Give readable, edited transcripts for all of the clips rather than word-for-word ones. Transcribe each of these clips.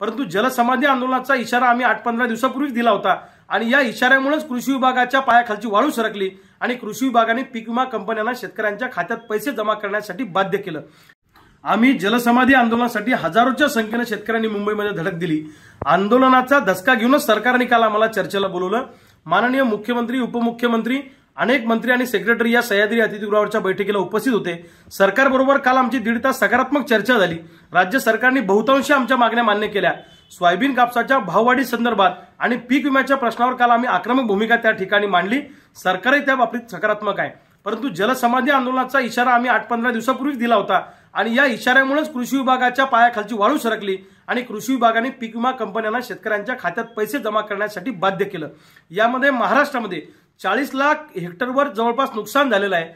परंतु जलसमाधी आंदोलनाचा इशारा आम्ही 8-15 दिवसापूर्वीच दिला होता आणि या इशाऱ्यामुळेच कृषी विभागाच्या पायाखालची वाळू सरकली आणि कृषी विभागाने पीक विमा कंपन्यांना शेतकऱ्यांच्या खात्यात पैसे जमा करण्यासाठी बाध्य केलं। आम्ही जलसमाधी आंदोलनासाठी हजारोच्या संख्येने शेतकऱ्यांनी मुंबईमध्ये धडक दिली। आंदोलनाचा धसका घेऊनच सरकारने काल आम्हाला चर्चेला बोलवलं। माननीय मुख्यमंत्री, उपमुख्यमंत्री, अनेक मंत्री आणि सेक्रेटरी या सह्याद्री अतिथीगृहावरच्या बैठकीला उपस्थित होते। सरकारबरोबर काल आमची 1.5 तास सकारात्मक चर्चा झाली। राज्य सरकारने बहुतांशी आमच्या मागण्या मान्य केल्या। सोयाबीन कापसाच्या भाववाढी संदर्भात आणि पीक विम्याच्या प्रश्नावर काल आम्ही आक्रमक भूमिका त्या ठिकाणी मांडली। सरकारही त्या बाबतीत सकारात्मक आहे, परंतु जलसमाधी आंदोलनाचा इशारा आम्ही 8-15 दिवसापूर्वीच दिला होता आणि या इशाऱ्यामुळेच कृषी विभागाच्या पायाखालची वाळू सरकली आणि कृषी विभागाने पीक विमा कंपन्यांना शेतकऱ्यांच्या खात्यात पैसे जमा करण्यासाठी बाध्य केलं। यामध्ये महाराष्ट्रामध्ये 40 लाख हेक्टरवर जवळपास नुकसान झालेलं आहे।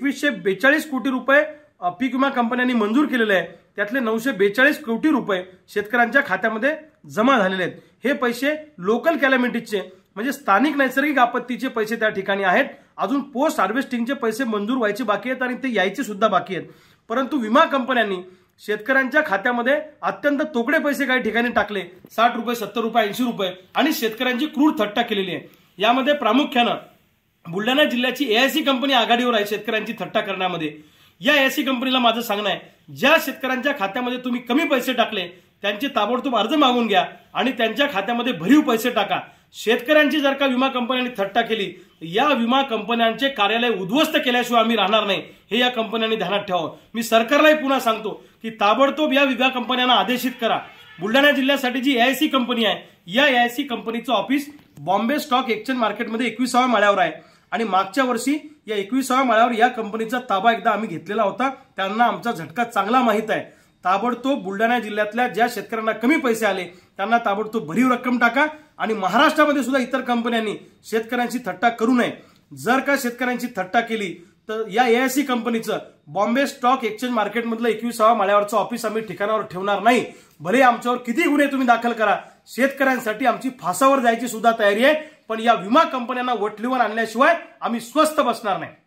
2142 कोटी रुपये पीक विमा कंपन्यांनी मंजूर केलेले आहे, त्यातले 942 कोटी रुपये शेतकऱ्यांच्या खात्यामध्ये जमा झालेले आहेत। हे पैसे लोकल कॅलॅमिटीजचे म्हणजे स्थानिक नैसर्गिक आपत्तीचे पैसे त्या ठिकाणी आहेत। अजून पोस्ट हार्वेस्टिंगचे पैसे मंजूर व्हायचे बाकी आहेत आणि ते यायचे सुद्धा बाकी आहेत, परंतु विमा कंपन्यांनी शेतकऱ्यांच्या खात्यामध्ये अत्यंत तोकडे पैसे काही ठिकाणी टाकले, 60 रुपये, 70 रुपये, 80 रुपये आणि शेतकऱ्यांची क्रूर थट्टा केलेली आहे। यामध्ये प्रामुख्याने बुलढाणा जिल्ह्याची एआयसी कंपनी आघाडीवर आहे शेतकऱ्यांची थट्टा करण्यामध्ये। या एआयसी कंपनीला माझं सांगणं आहे, ज्या शेतकऱ्यांच्या खात्यामध्ये तुम्ही कमी पैसे टाकले त्यांचे ताबडतोब अर्ज मागून घ्या आणि त्यांच्या खात्यामध्ये भरीव पैसे टाका। शेतकऱ्यांची जर का विमा कंपन्यांनी थट्टा केली, या विमा कंपन्यांचे कार्यालय उद्ध्वस्त केल्याशिवाय आम्ही राहणार नाही, हे या कंपन्यांनी ध्यानात ठेवावं। मी सरकारलाही पुन्हा सांगतो की ताबडतोब या विमा कंपन्यांना आदेशित करा। बुलढाणा जिल्ह्यासाठी जी एआयसी कंपनी आहे, या एआयसी कंपनीचं ऑफिस बॉम्बे स्टॉक एक्सचेंज मार्केटमध्ये 21व्या माळ्यावर आहे आणि मागच्या वर्षी या 21व्या माळ्यावर या कंपनीचा ताबा एकदा आम्ही घेतलेला होता। त्यांना आमचा झटका चांगला माहित आहे। ताबडतोब बुलढाणा जिल्ह्यातल्या ज्या शेतकऱ्यांना कमी पैसे आले त्यांना ताबडतोब भरीव रक्कम टाका आणि महाराष्ट्रामध्ये सुद्धा इतर कंपन्यांनी शेतकऱ्यांची थट्टा करू नये। जर का शेतकऱ्यांची थट्टा केली तर या एआयसी कंपनीचं बॉम्बे स्टॉक एक्सचेंज मार्केटमधलं 21व्या माळ्यावरचं ऑफिस आम्ही ठिकाणावर ठेवणार नाही। भले आमच्यावर किती गुन्हे तुम्ही दाखल करा, शेतकऱ्यांसाठी आमची फासावर जायची सुद्धा तयारी आहे, पण या विमा कंपन्यांना वटलीवर आणल्याशिवाय आम्ही स्वस्थ बसणार नाही।